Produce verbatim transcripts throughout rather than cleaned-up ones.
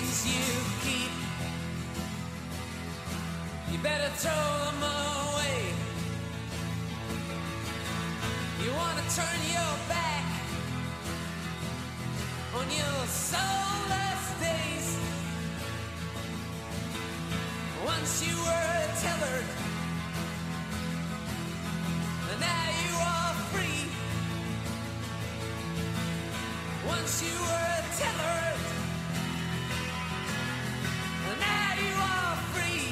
things you keep, you better throw them away. You want to turn your back on your soulless days. Once you were tethered, and now you are free. Once you were tethered, and now you are free.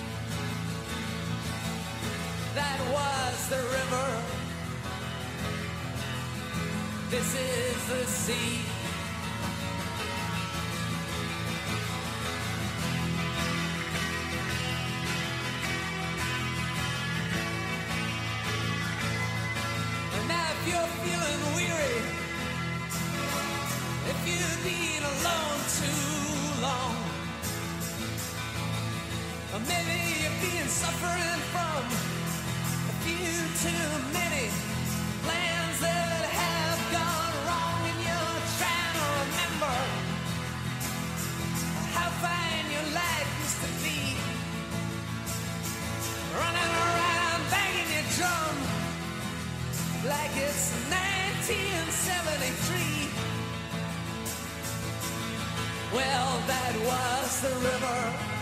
That was the river. This is the sea. You're feeling weary, if you've been alone too long, or maybe you've been suffering from a few too many plans that have gone wrong, and you're trying to remember how fine your life used to be, running around banging your drum like it's nineteen seventy-three. Well, that was the river.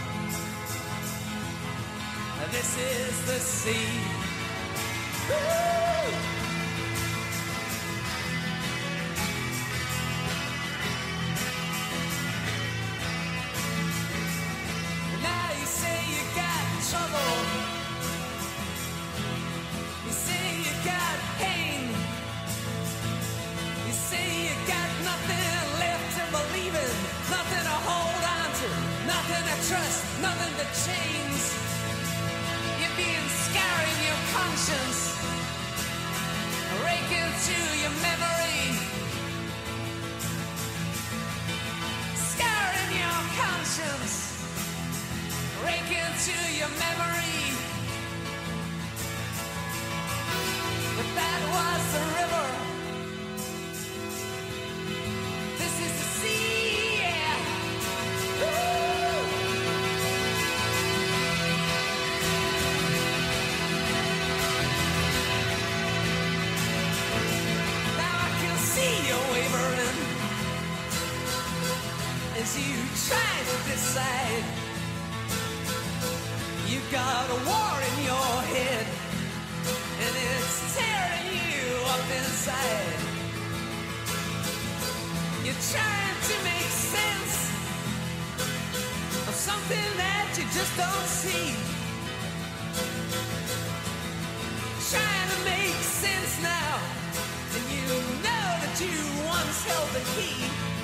This is the sea. Woo! Now you say you got trouble. You say you got pain. You say you got nothing left to believe in, nothing to hold on to, nothing to trust, nothing to change. You're being scarring your conscience, raking through your memory, scarring your conscience, raking through your memory. But that was the river. This is the sea, yeah. Woo! Now I can see you wavering as you try to decide. You got a war in your head, and it's tearing you up inside. You're trying to make sense of something that you just don't see. Trying to make sense now, and you know that you once held the key.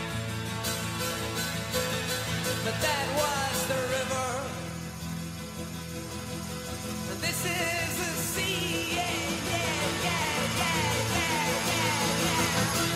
But that was the river. This is the sea, yeah, yeah, yeah, yeah, yeah, yeah, yeah.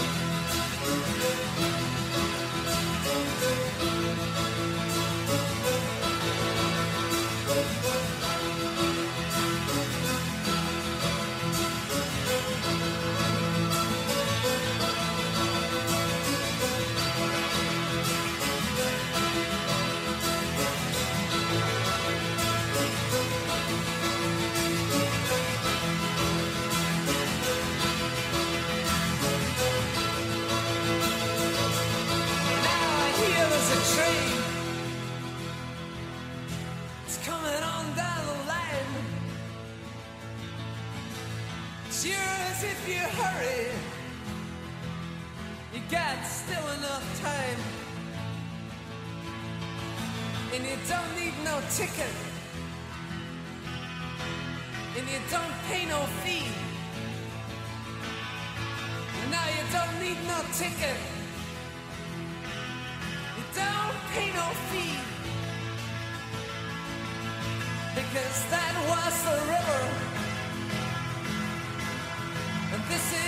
Train, it's coming on down the line. Sure as if you hurry, you got still enough time, and you don't need no ticket, and you don't pay no fee. And now you don't need no ticket, don't pay no fee, because that was the river, and this is